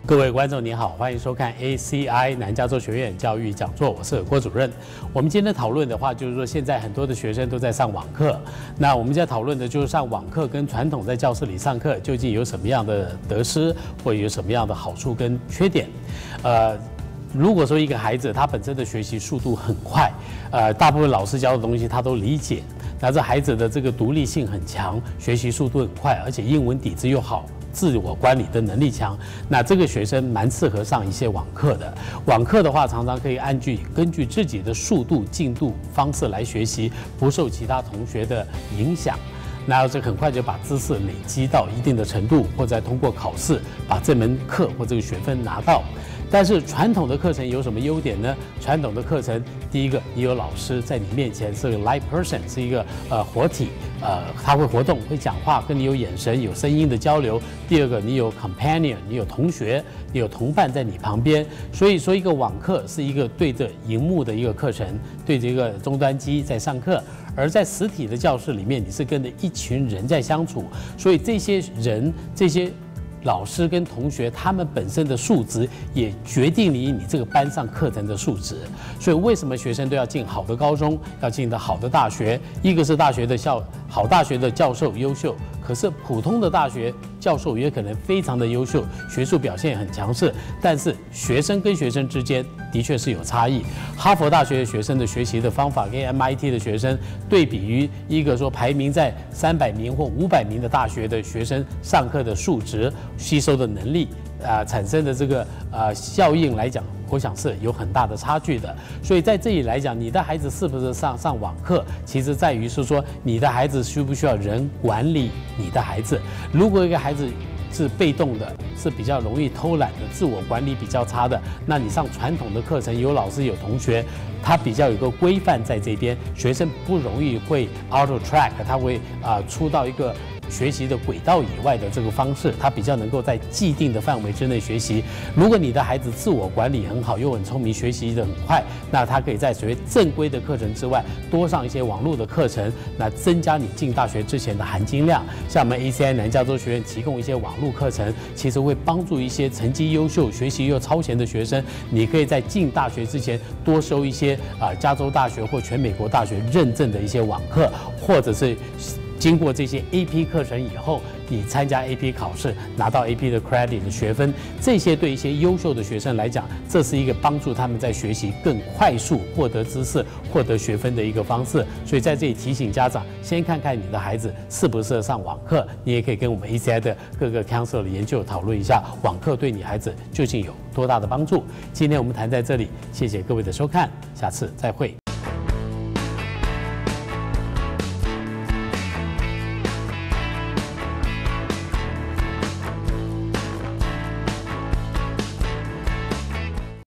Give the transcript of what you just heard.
各位观众您好，欢迎收看 ACI 南加州学院教育讲座，我是郭主任。我们今天讨论的话，就是说现在很多的学生都在上网课，那我们在讨论的就是上网课跟传统在教室里上课究竟有什么样的得失，或有什么样的好处跟缺点。如果说一个孩子他本身的学习速度很快，大部分老师教的东西他都理解，那这孩子的这个独立性很强，学习速度很快，而且英文底子又好，自我管理的能力强，那这个学生蛮适合上一些网课的。网课的话，常常可以根据自己的速度、进度、方式来学习，不受其他同学的影响。那这很快就把知识累积到一定的程度，或者通过考试把这门课或这个学分拿到。但是传统的课程有什么优点呢？传统的课程，第一个，你有老师在你面前，是个 live person， 是一个活体，他会活动，会讲话，跟你有眼神、有声音的交流。第二个，你有 companion， 你有同学，你有同伴在你旁边。所以说，一个网课是一个对着荧幕的一个课程，对着一个终端机在上课。而在实体的教室里面，你是跟着一群人在相处，所以这些人，这些老师跟同学，他们本身的素质也决定你这个班上课程的素质。所以为什么学生都要进好的高中，要进的好的大学？一个是大学的好大学的教授优秀，可是普通的大学教授也可能非常的优秀，学术表现很强势，但是学生跟学生之间的确是有差异。哈佛大学的学生的学习的方法跟 MIT 的学生对比于一个说排名在300名或500名的大学的学生上课的素质、吸收的能力产生的这个效应来讲，我想是有很大的差距的。所以在这里来讲，你的孩子是不是上网课，其实在于是说你的孩子需不需要人管理你的孩子。如果一个孩子是被动的，是比较容易偷懒的，自我管理比较差的，那你上传统的课程，有老师有同学，他比较有个规范在这边，学生不容易会 out of track， 他会出到一个学习的轨道以外的这个方式，他比较能够在既定的范围之内学习。如果你的孩子自我管理很好，又很聪明，学习得很快，那他可以在学正规的课程之外，多上一些网络的课程，那增加你进大学之前的含金量。像我们 ACI 南加州学院提供一些网络课程，其实会帮助一些成绩优秀、学习又超前的学生，你可以在进大学之前多修一些加州大学或全美国大学认证的一些网课，或者是经过这些 AP 课程以后，你参加 AP 考试，拿到 AP 的 credit 的学分，这些对一些优秀的学生来讲，这是一个帮助他们在学习更快速获得知识、获得学分的一个方式。所以在这里提醒家长，先看看你的孩子适不适合上网课，你也可以跟我们 ACI 的各个 counselor 的研究讨论一下，网课对你孩子究竟有多大的帮助。今天我们谈在这里，谢谢各位的收看，下次再会。